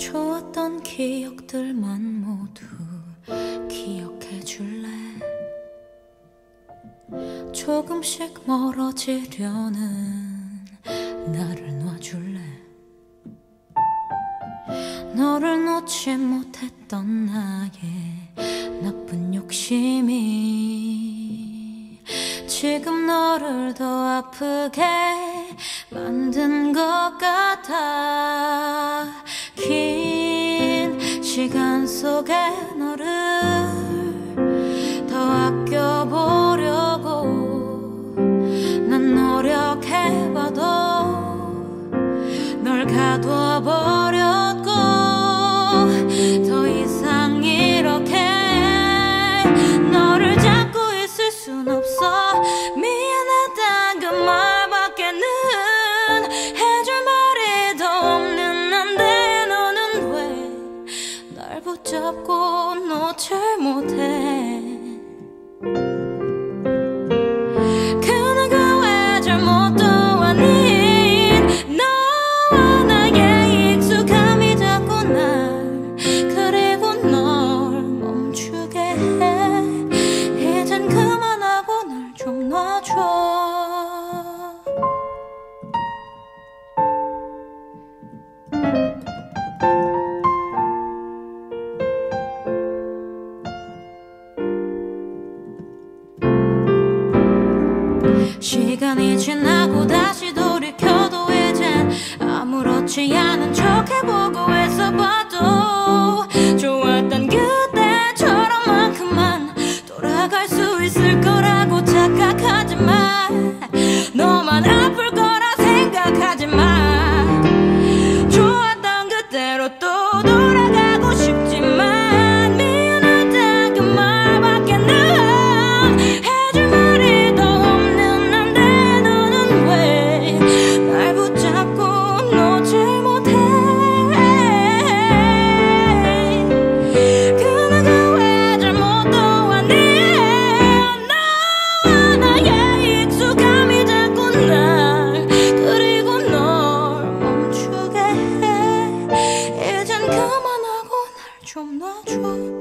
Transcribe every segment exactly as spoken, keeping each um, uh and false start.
좋았던 기억들만 모두 기억해 줄래? 조금씩 멀어지려는 나를 놔줄래? 너를 놓지 못했던 나의 나쁜 욕심이 지금 너를 더 아프게 만든 것 같아. 긴 시간 속에 너를 더 아껴보려고 난 노력해봐도 널 가둬버렸고 더 이상 이렇게 너를 잡고 있을 순 없어. 미안하단 그 말밖에는 해줄 말이 더 없는 난데 너는 왜 날 붙잡고 놓질 못해. 그 누구의 잘못도 아닌 너와 나의 익숙함이 자꾸 날 그리고 널 멈추게 해. 이젠 그만하고 날 좀 놔줘. 시간이 지나고 다시 돌이켜도 이젠 아무렇지 않은 척 해보고 있어봐도 좋았던 그때처럼만큼만 돌아갈 수 있을 거라고 착각하지만 너만 아플 거라 생각하지만 좋았던 그때로 또 돌아가고 싶지만 미안하다 그 말밖에는 해줄 말이 더 없는 난데 너는 왜 날 붙잡고 놓질 못해. 그 누구의 잘못도 아닌 너와 나의 익숙함이 자꾸 날 그리고 널 멈추게 해. 이젠 그만하고 날 좀 놔줘.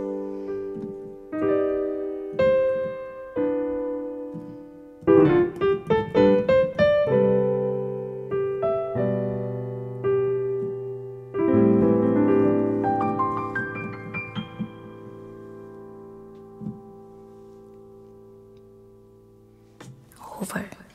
Over.